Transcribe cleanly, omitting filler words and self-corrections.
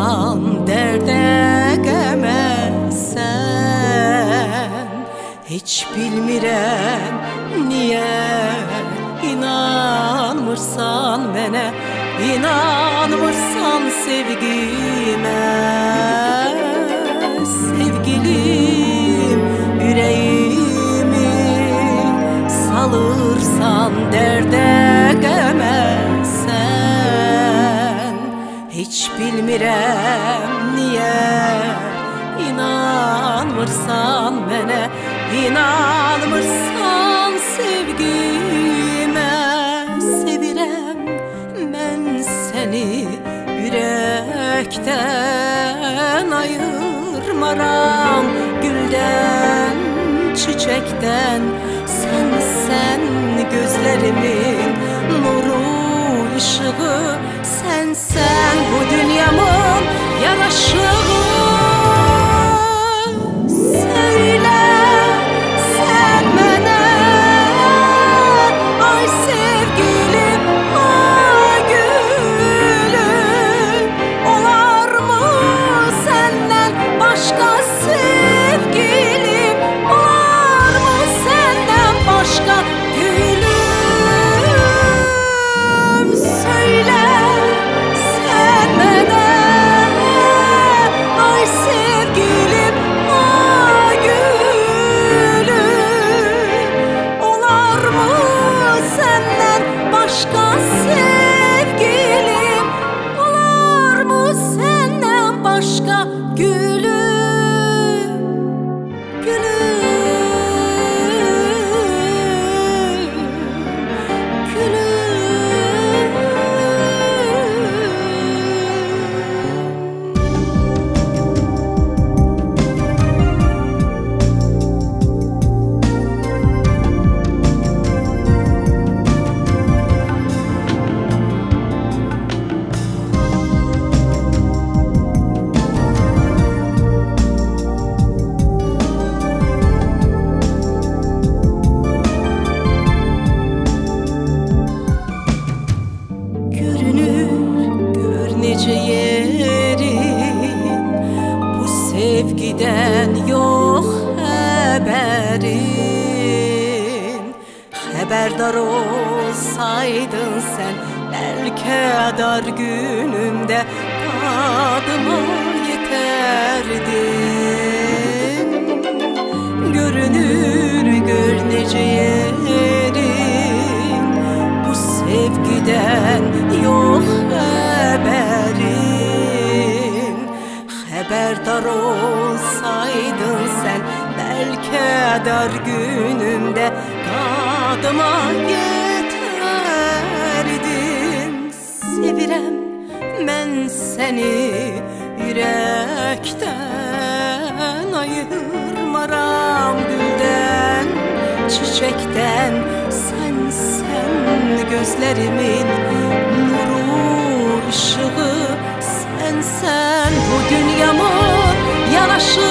olsan, derde gemesen. Hiç bilmirem niye inanmırsan mene, inanmırsan sevgime. Sevgilim, yüreğimi salırsan, derde gemesen. Hiç bilmirem niye inanmırsan mene, inanmırsan sevgime. Sevirem men seni, yürekten ayırmaram. Gülden, çiçekten, sen gözlerimin nuru, ışığı. Sen bu dünyamın yaraşığı. Söyle sen mene, ay sevgilim, ay gülüm. Olar mı senden başka sevgilim? Olar mı senden başka gülüm? Söyle sen mene, ay sevgilim, ay gülüm. Olar mı senden başka sevgilim? Olar mı senden başka gülüm? Nece yerin, bu sevgiden yok haberin. Haberdar olsaydın sen, belki günümde tadıma yeterdin. Görünür gör nece yerin, bu sevgiden yok haberin. Haberdar olsaydın sen, belki günümde tadıma yeterdin. Sevirem men seni, yürekten ayırmaram. Gülden, çiçekten, sen gözlerimin nuru, ışığı. Sen bu dünyamın yanaşı.